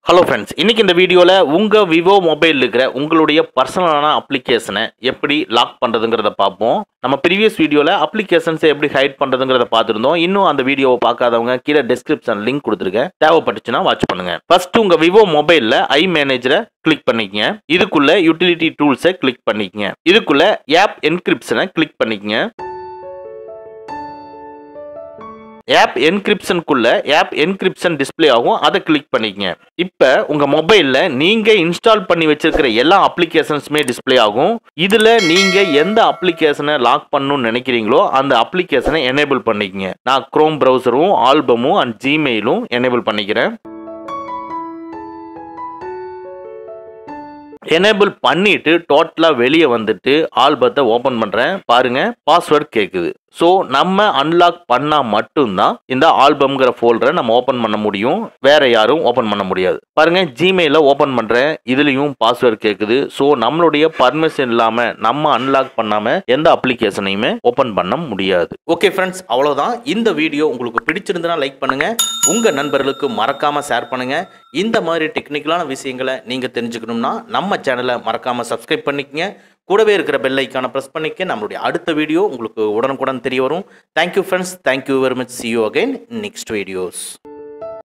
Hello friends, இன்னைக்கு இந்த வீடியோல உங்க Vivo மொபைல்ல இருக்கிற உங்களுடைய பர்சனலான அப்ளிகேஷனை எப்படி லாக் பண்றதுங்கறத பாப்போம். நம்ம previous வீடியோல அப்ளிகேஷன்ஸ் எப்படி ஹைட் பண்றதுங்கறத பாத்துறோம். இன்னும் அந்த வீடியோவை பார்க்காதவங்க கீழ description லிங்க் கொடுத்திருக்கேன். தேவைப்பட்டுச்சுனா வாட்ச் பண்ணுங்க. ஃபர்ஸ்ட் உங்க Vivo மொபைல்ல ஐ மேனேஜரை கிளிக் பண்ணிக்கங்க. இதுக்குள்ள யூட்டிலிட்டி டூல்ஸை கிளிக் பண்ணிக்கங்க. இதுக்குள்ள ஆப் என்கிரிப்ஷனை கிளிக் பண்ணிக்கங்க. ஆப் என்கிரிப்ஷன் குள்ள ஆப் என்கிரிப்ஷன் டிஸ்ப்ளே ஆகும், அதை கிளிக் பண்ணிக்கங்க. இப்போ உங்க மொபைல்ல நீங்க இன்ஸ்டால் பண்ணி வச்சிருக்கிற எல்லா அப்ளிகேஷன்ஸுமே டிஸ்ப்ளே ஆகும். இதுல நீங்க எந்த அப்ளிகேஷனை லாக் பண்ணணும்னு நினைக்கிறீங்களோ அந்த அப்ளிகேஷனை எனேபிள் பண்ணிக்கங்க. நான் குரோம் பிரவுசரும் ஆல்பமும் அண்ட் ஜிமெயிலும் எனேபிள் பண்ணிக்கிறேன். எனேபிள் பண்ணிட்டு டோட்டலா வெளியே வந்துட்டு ஆல்பத்தை ஓபன் பண்றேன். பாருங்க, பாஸ்வேர்ட் கேக்குது. ஸோ நம்ம அன்லாக் பண்ணா மட்டும்தான் இந்த ஆல்பம்ங்கிற ஃபோல்டரை நம்ம ஓப்பன் பண்ண முடியும். வேற யாரும் ஓப்பன் பண்ண முடியாது. பாருங்க, ஜிமெயில ஓப்பன் பண்றேன். இதுலயும் பாஸ்வேர்ட் கேக்குது. ஸோ நம்மளுடைய பர்மிஷன் இல்லாம நம்ம அன்லாக் பண்ணாம எந்த அப்ளிகேஷனையுமே ஓப்பன் பண்ண முடியாது. ஓகே ஃப்ரெண்ட்ஸ், அவ்வளவுதான். இந்த வீடியோ உங்களுக்கு பிடிச்சிருந்தா லைக் பண்ணுங்க, உங்க நண்பர்களுக்கு மறக்காம ஷேர் பண்ணுங்க. இந்த மாதிரி டெக்னிக்கலான விஷயங்களை நீங்க தெரிஞ்சுக்கணும்னா நம்ம சேனலை மறக்காம சப்ஸ்கிரைப் பண்ணிக்கங்க. கூடவே இருக்கிற பெல் ஐக்கானை பிரஸ் பண்ணிக்க. நம்மளுடைய அடுத்த வீடியோ உங்களுக்கு உடனுக்குடன் தெரிய வரும். Thank you friends, thank you very much. see you again next videos.